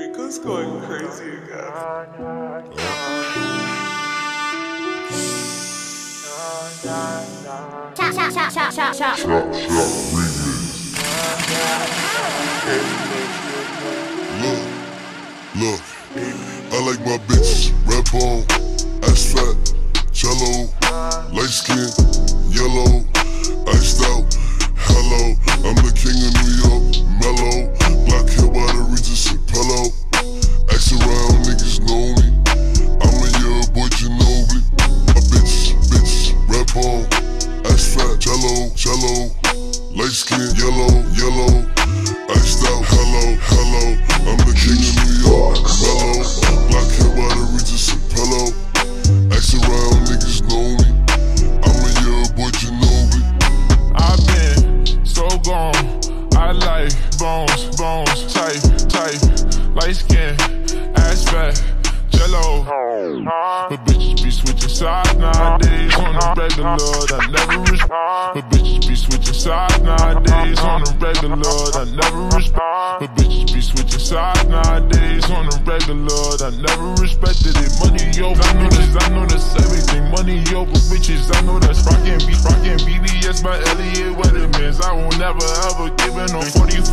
Rico's going crazy again. Chop Look, I like my bitches red bone, ass fat, jello, light skin, yellow, iced out. Hello, I'm the king of New York, mellow, black hair by the Regis and pillow. Ask around, niggas know me. I'm a year boy Ginobili. My bitches red bone, ass fat, jello, light skin, yellow, iced out. Hello, I'm the king of New York, mellow, black hair by the Regis and pillow. Ask around, niggas know me. I'm a year boy Ginobili. I've been so gone. I like bones, tight, light skin, ass fat, jello. But bitches be switching sides nowadays on the regular. I never respect. But bitches be switching sides nowadays on the regular. I never respect. But bitches be switching sides nowadays on the regular. I never respected it. Money over bitches, I know that's everything. Money over bitches, I know that's rockin' BBS by Elliot Weathermans. I will never ever give it no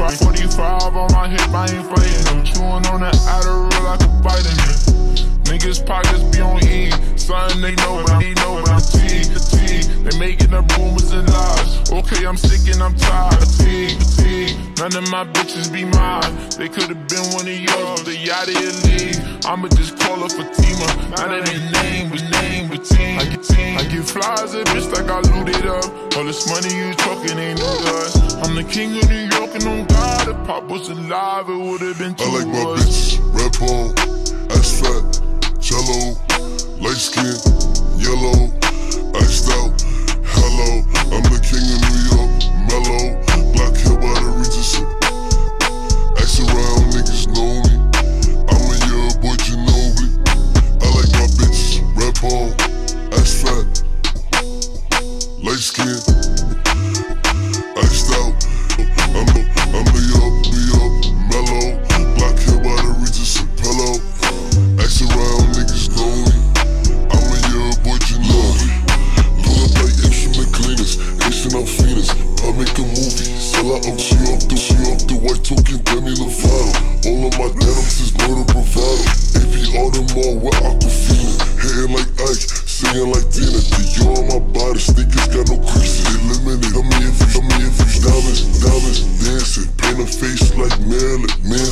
45 on my hip. I ain't fighting. I'm chewing on that Adderall like a vitamin. Niggas pockets be on E, something they know, but I know about the T. They making up rumors and lies. Okay, I'm sick and I'm tired. Fatigue. None of my bitches be mine. They could've been one of yours, they out of your league. I'ma just call her Fatima. Now that they name with team. I get flies at bitch like I looted up. All this money you talking ain't new to us. I'm the king of New York and on God, if Pop was alive, it would've been two. I like my bitches red bone, ass fat, jello, light skin, yellow, iced out. Hello, I'm the king of New York, mellow, black hair by the Regis. Ask around, niggas know me. I'm a year boy Ginobili. I like my bitches red bone, ass fat, light skin, iced out. I'm New York, mellow, black hair by the Regis and pillow. Ask around, niggas know me. I'm a year boy Ginobili. Pull up like instrument cleaners, Asian out fiends. I make a movie, sell out of she off the white token, Demi Lovato. All of my denims is murder bravado. AP Audemars with Aquafina, hitting like Ike, singing like Tina. Dior on my body, sneakers got no creases. Eliminate, tell me if you diamonds dancing, paint a face like Marilyn.